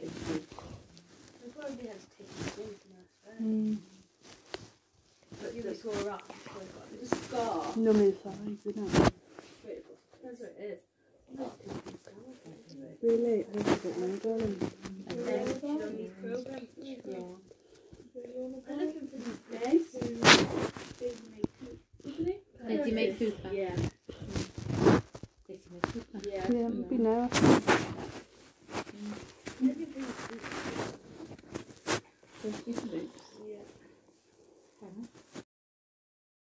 probably has taken skin from us, but you saw up. The scar. Nummy size, isn't it? That's what it is. Really? I don't know, darling. And then on these programs. Yeah. I'm looking for these beds. Did you make Cooper? Yeah. Did you make Cooper? Yeah, it'd be nice.